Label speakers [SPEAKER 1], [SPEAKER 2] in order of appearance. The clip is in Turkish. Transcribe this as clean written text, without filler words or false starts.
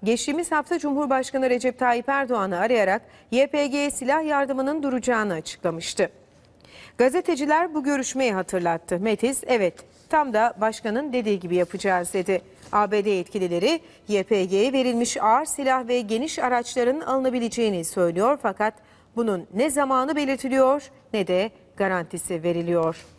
[SPEAKER 1] geçtiğimiz hafta Cumhurbaşkanı Recep Tayyip Erdoğan'ı arayarak YPG'ye silah yardımının duracağını açıklamıştı. Gazeteciler bu görüşmeyi hatırlattı. Metiz, evet tam da başkanın dediği gibi yapacağız dedi. ABD yetkilileri YPG'ye verilmiş ağır silah ve geniş araçların alınabileceğini söylüyor fakat bunun ne zamanı belirtiliyor ne de garantisi veriliyor.